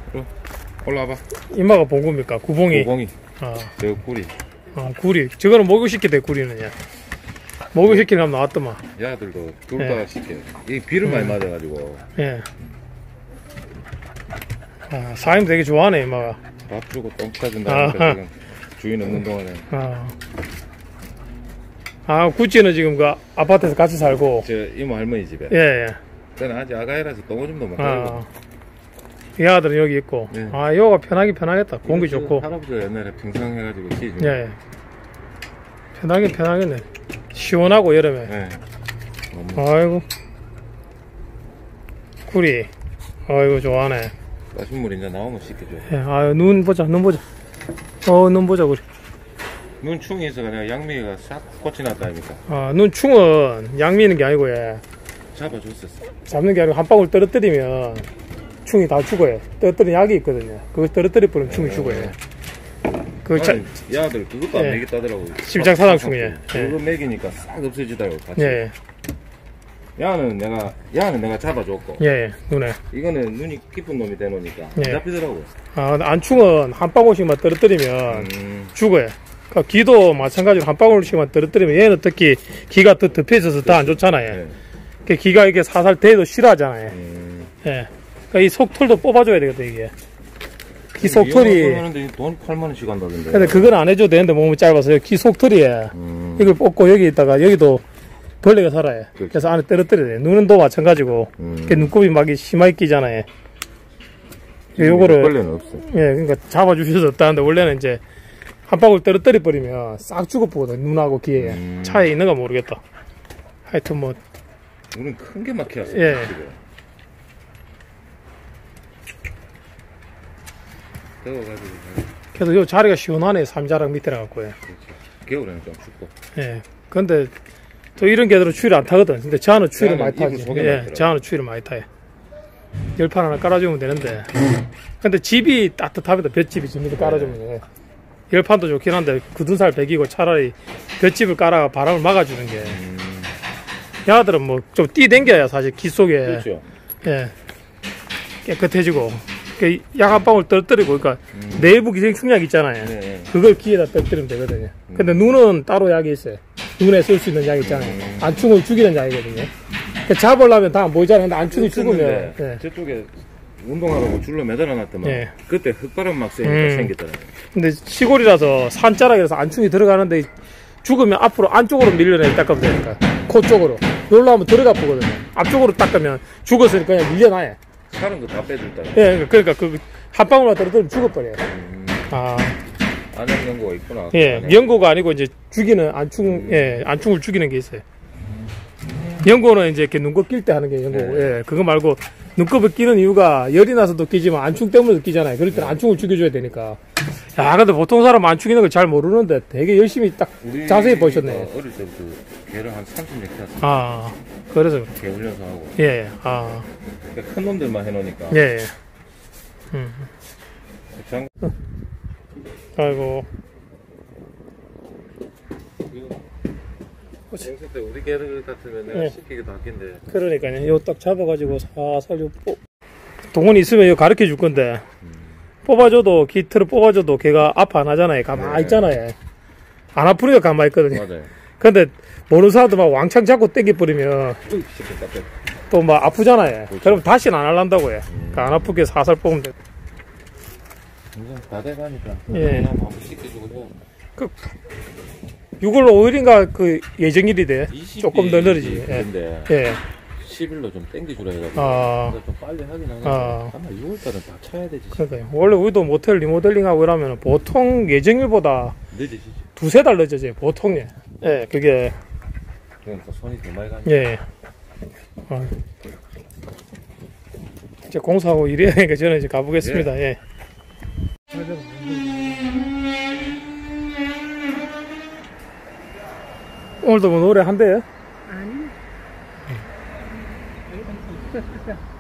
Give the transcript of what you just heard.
올라와봐. 이마가 봉구입니까? 구봉이. 구봉이. 아. 저 구리. 구리. 저거는 목욕시키대, 구리는, 야. 목욕시키는 하면 나왔더만. 야들도 둘 다 시켜. 이 비를 많이 맞아가지고. 예. 아, 사임 되게 좋아하네, 이마가. 밥 주고 똥 찾은다니까 지금 주인 없는 동안에. 구찌는 지금 그 아파트에서 같이 살고. 저 이모 할머니 집에. 예. 저는 아직 아가이라서 똥오줌도 못 가고. 이 아들은 여기 있고. 네. 여기가 편하겠다. 공기 좋고. 할아버지가 옛날에 평상해가지고 키워준. 예. 편하겠네. 시원하고 여름에. 네. 아이고. 구리. 아이고, 좋아하네. 가신물 이제 나오면 씻겨줘. 예. 눈 보자. 눈 보자, 구리. 눈충이 있어가 내가 양미가 싹 꽃이 났다니까. 눈충은 양미는 게 아니고, 예. 잡아줬었어. 잡는 게 아니고 한 방울 떨어뜨리면 충이 다 죽어요. 떨어뜨린 약이 있거든요. 그거 떨어뜨려 버리면 충이 죽어요. 야들 그것도 안 예. 먹였다더라고. 십장사상충이에요. 그거 먹이니까 싹 없어지더라고. 같이. 예. 야는 내가 잡아줬고. 예. 눈에. 이거는 눈이 깊은 놈이 되노니까 안 예. 잡히더라고. 안충은 한 방울씩만 떨어뜨리면 죽어요. 그러니까 기도 마찬가지로 한 방울씩만 떨어뜨리면 얘는 특히 기가 더 덮여져서 더 안 좋잖아요. 예. 기가 이렇게 살살 대도 싫어하잖아요. 예. 그러니까 이 속털도 뽑아줘야 되거든, 이게. 기 속털이. 하는데 돈 8만원씩 한다던데. 근데 그건 안 해줘도 되는데 몸이 짧아서 기 속털이에 이걸 뽑고 여기 있다가 여기도 벌레가 살아요. 그렇지. 그래서 안에 떨어뜨려야 돼요. 눈은 또 마찬가지고. 눈곱이 막 심하게 끼잖아요. 요거를. 벌레는 없어. 예, 그러니까 잡아주셔서 없다는데 원래는 이제 한 방울 떨어뜨려 버리면 싹 죽어보거든. 눈하고 귀에. 차에 있는가 모르겠다. 하여튼 뭐. 우리는 큰 게 막혀왔어. 예. 더워가지고. 그래도 요 자리가 시원하네. 삼자락 밑에라 갖고요. 겨울에는 좀 춥고. 예. 근데 또 이런 개들은 추위를 안 타거든. 근데 저 안은 추위를 많이 타지. 예, 저 안은 추위를 많이 타요. 열판 하나 깔아주면 되는데. 근데 집이 따뜻합니다. 볏집이 집 밑에 깔아주면. 예. 열판도 좋긴 한데 굳은 살 배기고 차라리 볏집을 깔아가 바람을 막아주는 게. 야들은 뭐 좀 뛰댕겨야 사실 기 속에. 그렇죠. 예. 깨끗해지고. 약 한 방울 떨어뜨리고, 그러니까 내부 기생충약 있잖아요. 네. 그걸 귀에다 떨어뜨리면 되거든요. 근데 눈은 따로 약이 있어요. 눈에 쓸 수 있는 약 있잖아요. 안충을 죽이는 약이거든요. 잡으려면 다 안 보이잖아요. 근데 안충이 죽으면. 예. 저쪽에 운동하라고 줄로 매달아놨더만. 예. 그때 흙바람 막 쐬니까 생겼더라고요. 근데 시골이라서 산자락이라서 안충이 들어가는데 죽으면 앞으로 안쪽으로 밀려내 닦으면 되니까. 코 쪽으로. 여기로 하면 들어가 보거든요. 앞쪽으로 닦으면 죽었으니까 그냥 밀려나요. 사는 거 다 빼줄다. 예, 그러니까 한 방울만 떨어뜨리면 죽어버려요. 안약 연고가 있구나. 예, 연고가 아니고 이제 죽이는 안충을 죽이는 게 있어요. 연고는 이제 이렇게 눈곱 낄 때 하는 게 연고고, 예, 그거 말고 눈곱을 끼는 이유가 열이 나서도 끼지만 안충 때문에도 끼잖아요. 그럴 때는 안충을 죽여줘야 되니까. 야, 근데 보통 사람 안충 있는 걸 잘 모르는데 되게 열심히 딱 자세히 보셨네. 어릴 때부터 개를 한 30년 키웠어. 그래서. 개 훈련소 하고. 예, 그러니까 큰 놈들만 해놓으니까. 예. 아이고. 생수 때 우리 개들 같으면 내가 시키기도 아낀데. 그러니까요. 이거 딱 잡아가지고 살살 동원이 있으면 이거 가르쳐 줄 건데. 뽑아줘도, 기트를 뽑아줘도 걔가 아파 안 하잖아요. 가만히 있잖아요. 안 아프니까 가만히 있거든요. 맞아요. 근데 모르는 사람도 막 왕창 잡고 땡겨버리면 또 막 아프잖아요. 그렇죠. 그럼 다시는 안 할란다고요. 그러니까 안 아프게 살살 뽑으면 돼. 이제 다 돼가니까. 예. 한번 시켜주고. 6월 5일인가 그 예정일이 돼. 조금 더 느리지. 근데 예. 10일로 좀 땡겨주라 해가지고. 좀 빨리 하긴 하는데. 아마 6월달은 다 차야 되지. 그러니까요. 원래 우리도 모텔 리모델링하고 이러면 보통 예정일보다 늦어지지. 두세 달 늦어져요. 보통. 예, 그게. 그러니까 손이 더 많이 가니까. 예. 이제 공사하고 일해야 하니까 저는 이제 가보겠습니다. 예. 오늘도 뭐 노래 한대요? 아니.